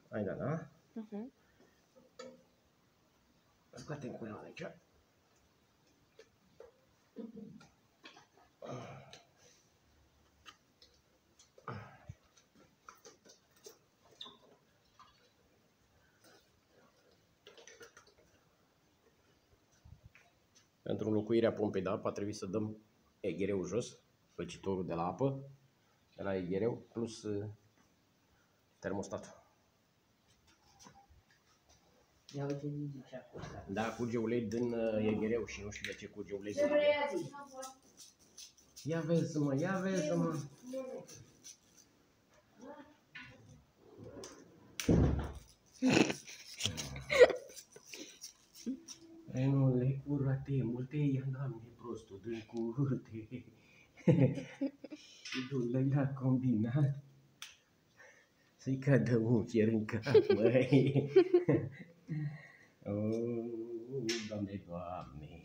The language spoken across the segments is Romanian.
Hai, da? Scoatem culeaua de aici. Pentru înlocuirea pompei de apă a trebuit să dăm eghereu jos, făcitorul de la apă, de la eghereu, plus termostatul. Ia uite din ce acolo. Da, curge ulei din eghereu și nu știu de ce curge ulei din eghereu. Ia vezi-mă, ia vezi-mă. Renule, curate, multe ia, Doamne, prostul din curte. Și du-l la combinat. Să-i cadă un fier în cap, măi. Doamne, Doamne.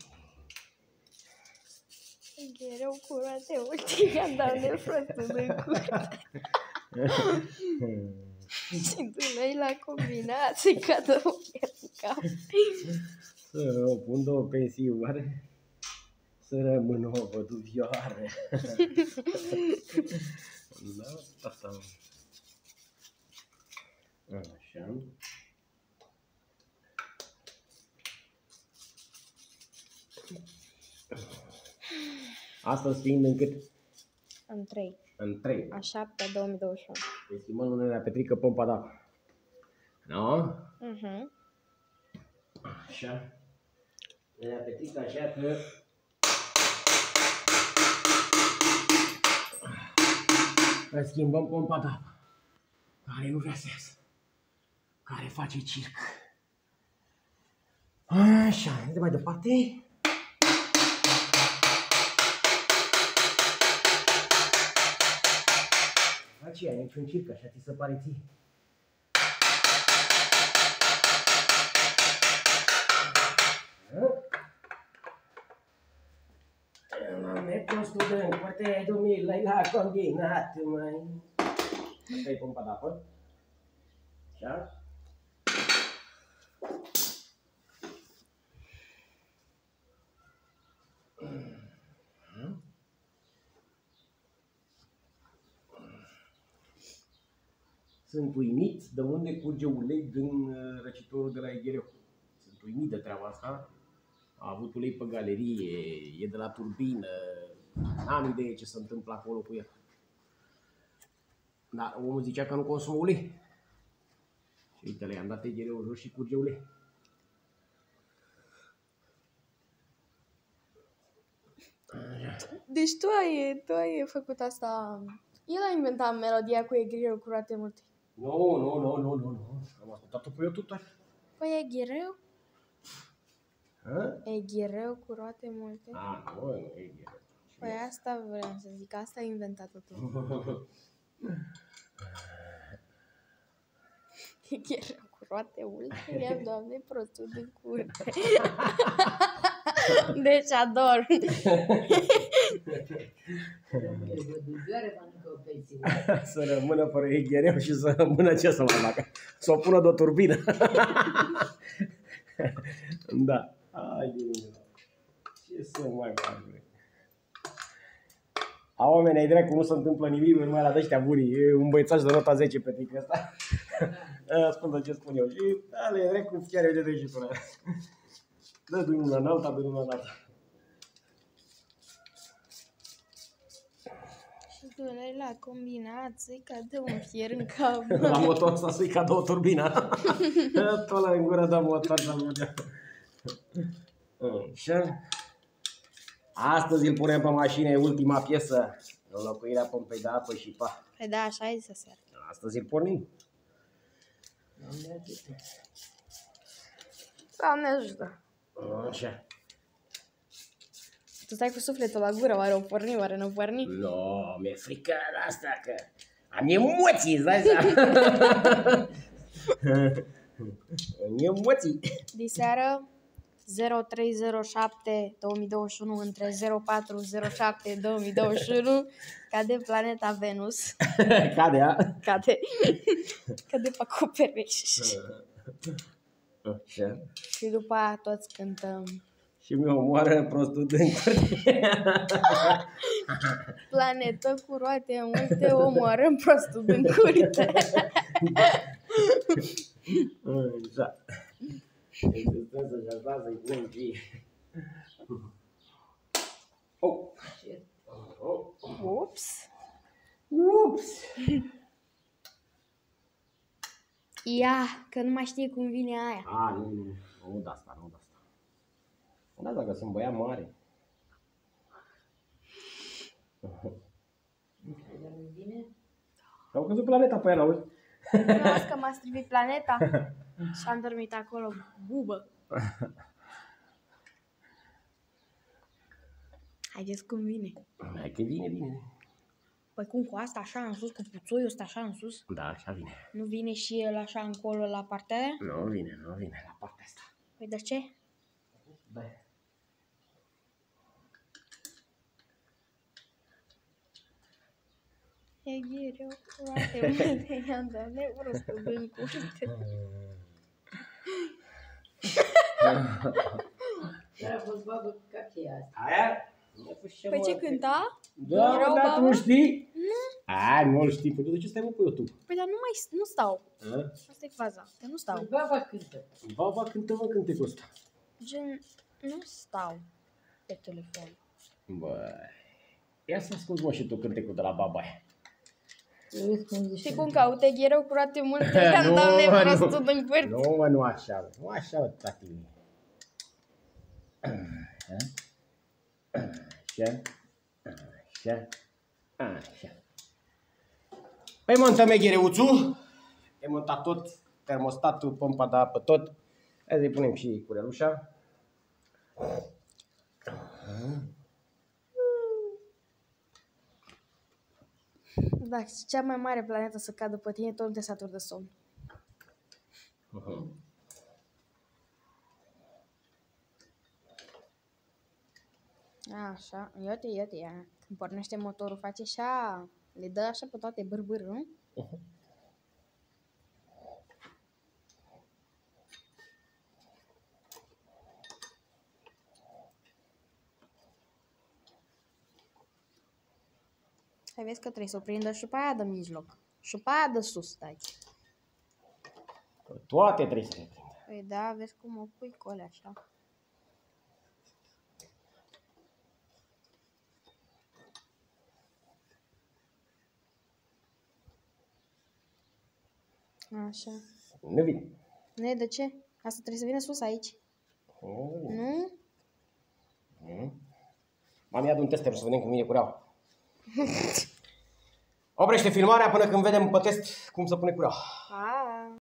Eghereu curate, multe ia, Doamne, prostul din curte. Și du-l la combinat, să-i cadă un fier în cap. Să o pun două pensioare, să rămână o văduvioară. Da, asta. Așa. Astăzi fiind în cât? În 3. În 3. A 7, 2021. Deci schimbăm lunele la Petrică pompa de apă. Nu? Așa. La Petrică așa că... Îl schimbăm pompa de apă. Care nu vrea să iasă. Care face circ. Așa, de mai departe. Aceea, niciun circ, așa ți se pare ție. Doamne, prostul de încurte, dumile la combinat, măi. Asta e pompa de apă. Așa. Sunt uimit de unde curge ulei din răcitorul de la eghereu. Sunt uimit de treaba asta. A avut ulei pe galerie, e de la turbină. N-am idee ce se întâmplă acolo cu el. Dar omul zicea că nu consumă ulei. Și uite, le-am dat eghereul jos și curge ulei. Deci tu ai făcut asta. El a inventat melodia cu eghereu curate multe. Nu. Am ascultat-o pe YouTube. Păi eghereu? Hă? Eghereu cu roate multe? Nu e eghereu. Păi asta vreau să zic, asta ai inventat-o tu. Eghereu cu roate multe, ia, Doamne, prostul din curte. Deci ador. Să rămână fără eghereu și să rămână ce să mai facă? Să o pună de o turbină. Da. Hai de mine. Ce să mai fac? A, oameni, ai dracu, nu se întâmplă nimic, numai la de-ăștia buni. E un băiețaș de nota 10 pe trică ăsta. Ascultă ce spun eu. Și ale, dracu, chiar e de și până. Dă din una în alta, din una în alta. Și du-le la combinat să-i cadă un fier în cap. La motor ăsta să-i cadă o turbină. Tot la în gură de motor să-l vedea. Așa. Astăzi îl punem pe mașină, e ultima piesă. Înlocuirea pompei de apă și pa. Păi da, așa e să seară. Astăzi îl pornim. Doamne ajută. Așa. Tu stai cu sufletul la gură, oare o porni, oare nu porni? No, mi-e frică de asta că am emoții, îți dai seama? Am emoții. Diseară 0307 2021 între 0407 2021 cade planeta Venus. Cade, a? Cade pe acoperiș. Așa. Și după aia toți cântăm. Și mi omoară prostul din curte. Planetă cu roate multe, omoarăm prostul din curte. Așa. Deci stăm să-și așa să-i punem fie. Oh. Ups. Ups. Ia, că nu mai știe cum vine aia. A, nu de asta, nu de asta. Nu de asta, că sunt băiat mare. Au căzut planeta pe ea, auzi? Las că m-a strivit planeta și am dormit acolo, bubă. Haideți cum vine. Hai că vine. Păi cum, cu asta așa în sus, cu puțoiul ăsta așa în sus? Da, așa vine. Nu vine și el așa încolo la partea aia? Nu vine la partea asta. Păi de ce? Da. E greu, roate multe, i-am dat nevrostul din curte. Dar a fost babă ca ce asta. Aia? Păi ce cânta? Da, Erau da, tu babă? nu știi? Nu. Ai, nu-l știi. Păi tu de ce stai mă pe YouTube? Păi dar nu stau. A? Asta e faza, că nu stau. Baba cântă. Baba cântă, mă, cântecul ăsta. Gen, nu stau pe telefon. Băi. Ia să asculti, mă, și tu cântecul de la baba aia. Știi cum caute ghereu curate multe, i-am dat nevrostul din curte. Nu, mă, nu așa, nu așa, mă, tati. Așa. Păi montăm ghereuțul, e montat tot, termostatul, pompa de apă, tot. Hai să-i punem și curelușa. Da, cea mai mare planetă să cadă pe tine, tot nu te saturi de somn. Așa, iute, ia. Când pornește motorul, face așa, le dă așa pe toate bârbâr, nu? Hai, vezi că trebuie să o prindă și pe aia de mijloc. Și pe aia de sus, stai. Toate trebuie să le prind. Păi da, vezi cum o pui cu alea așa. Așa. Nu vine. Nu, de ce? Asta trebuie să vină sus aici. Nu? Mami, ia-du un tester să vedem cum vine cureaua. Oprește filmarea până când vedem pe test cum să pune cureaua. A.